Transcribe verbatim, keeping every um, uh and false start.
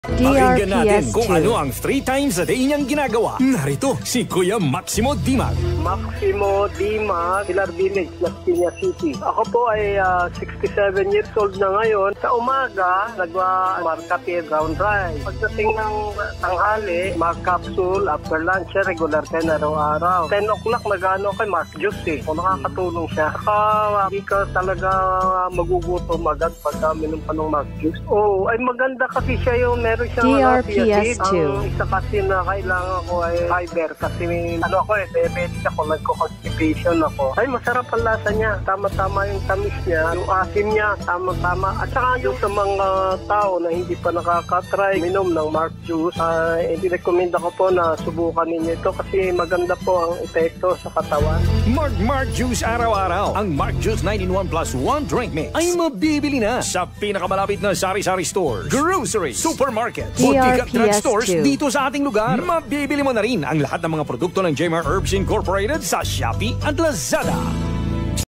D R P S natin kung two. ano ang three times a day niyang ginagawa. Narito si Kuya Maximo Dimag. Maximo Dimag, Pilar Village, Las Piñas City. Ako po ay uh, sixty-seven years old na ngayon. Sa umaga, nagwa-markapir ground rice. Pagdating ng tanghali, mag-capsule. After lunch, regular ten araw-araw. ten o'clock, nag-ano kay MarkJuice eh. Kung nakakatulong siya. Saka hindi ka talaga magugutom agad pagka minum pa ng MarkJuice. Oo, oh, ay maganda kasi siya yung meron siyang D R P S two. Ang isa kasi na kailangan ko ay fiber kasi ano ako eh, diabetes ako, nagko-constipation ako. Ay masarap ang lasa niya. Tama-tama yung tamis niya, yung asim niya, tama-tama. At saka yung sa mga tao na hindi pa nakaka-try minom ng MarkJuice, ay uh, recommend ako po na subukan ninyo ito kasi maganda po ang epekto sa katawan. Mark MarkJuice araw-araw. Ang MarkJuice nine in one plus one drink mix ay mabibili na sa pinakamalapit na sari-sari stores, grocery, supermarket, bodega, drugstores dito sa ating lugar. Mabibili mo na rin ang lahat ng mga produkto ng J M A R Herbs Incorporated sa Shopee at Lazada.